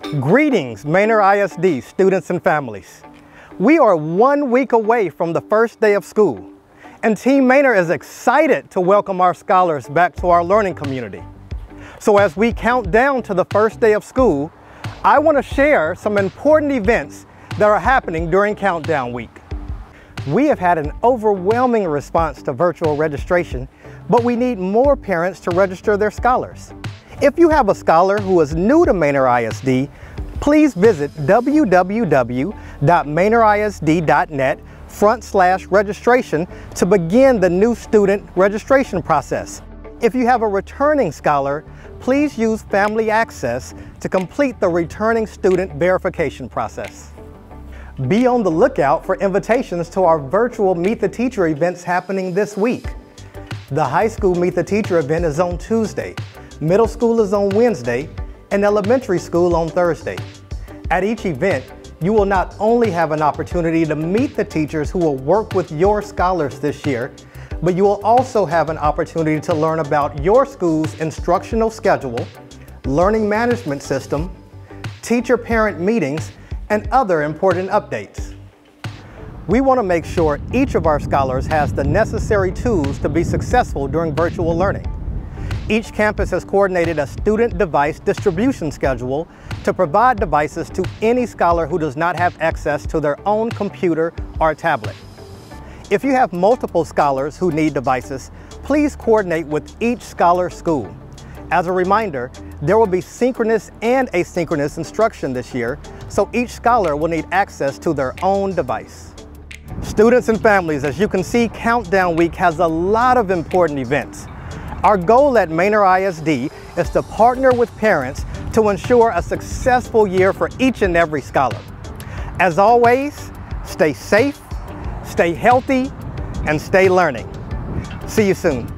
Greetings, Manor ISD students and families. We are 1 week away from the first day of school, and Team Manor is excited to welcome our scholars back to our learning community. So as we count down to the first day of school, I want to share some important events that are happening during Countdown Week. We have had an overwhelming response to virtual registration, but we need more parents to register their scholars. If you have a scholar who is new to Manor ISD, please visit www.manorisd.net/registration to begin the new student registration process. If you have a returning scholar, please use Family Access to complete the returning student verification process. Be on the lookout for invitations to our virtual Meet the Teacher events happening this week. The high school Meet the Teacher event is on Tuesday, middle school is on Wednesday, and elementary school on Thursday. At each event, you will not only have an opportunity to meet the teachers who will work with your scholars this year, but you will also have an opportunity to learn about your school's instructional schedule, learning management system, teacher-parent meetings, and other important updates. We want to make sure each of our scholars has the necessary tools to be successful during virtual learning. Each campus has coordinated a student device distribution schedule to provide devices to any scholar who does not have access to their own computer or tablet. If you have multiple scholars who need devices, please coordinate with each scholar's school. As a reminder, there will be synchronous and asynchronous instruction this year, so each scholar will need access to their own device. Students and families, as you can see, Countdown Week has a lot of important events. Our goal at Manor ISD is to partner with parents to ensure a successful year for each and every scholar. As always, stay safe, stay healthy, and stay learning. See you soon.